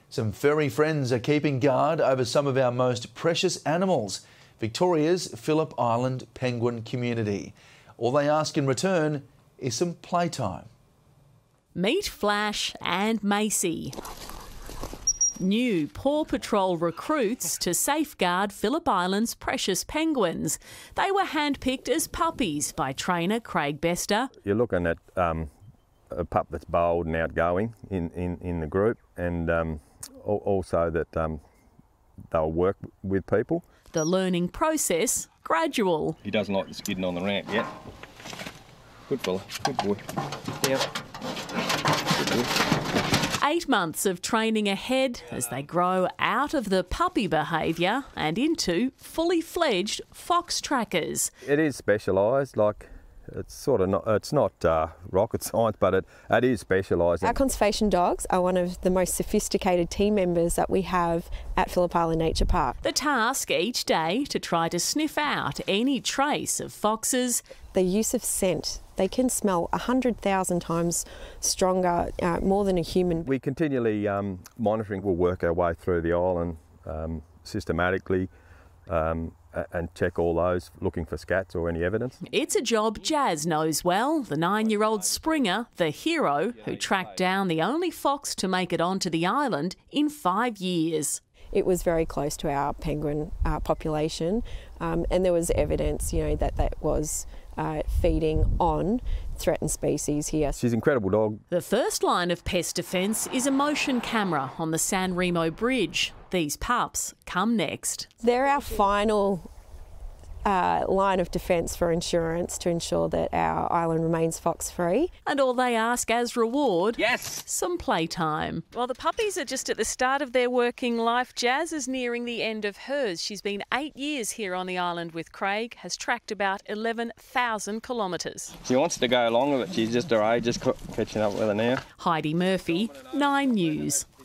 Some furry friends are keeping guard over some of our most precious animals, Victoria's Phillip Island penguin community. All they ask in return is some playtime. Meet Flash and Macy. New Paw Patrol recruits to safeguard Phillip Island's precious penguins. They were handpicked as puppies by trainer Craig Bester. You're looking at a pup that's bold and outgoing in the group, and also that they'll work with people. The learning process gradual. He doesn't like the skidding on the ramp yet. Good fella, good boy. Yeah. Good boy. 8 months of training ahead as they grow out of the puppy behaviour and into fully fledged fox trackers. It is specialised, like it's sort of not. It's not rocket science, but it is specialised. Our conservation dogs are one of the most sophisticated team members that we have at Phillip Island Nature Park. The task each day to try to sniff out any trace of foxes. The use of scent. They can smell 100,000 times stronger, more than a human. We continually monitoring. We'll work our way through the island systematically and check all those, looking for scats or any evidence. It's a job Jazz knows well, the 9-year-old Springer, the hero who tracked down the only fox to make it onto the island in 5 years. It was very close to our penguin population, and there was evidence, that was feeding on threatened species here. She's an incredible dog. The first line of pest defence is a motion camera on the San Remo Bridge. These pups come next. They're our final line of defence for insurance to ensure that our island remains fox-free. And all they ask as reward, yes, some playtime. Well, the puppies are just at the start of their working life. Jazz is nearing the end of hers. She's been 8 years here on the island with Craig, has tracked about 11,000 kilometres. She wants to go along with it. She's just her age, just catching up with her now. Heidi Murphy, 9 News.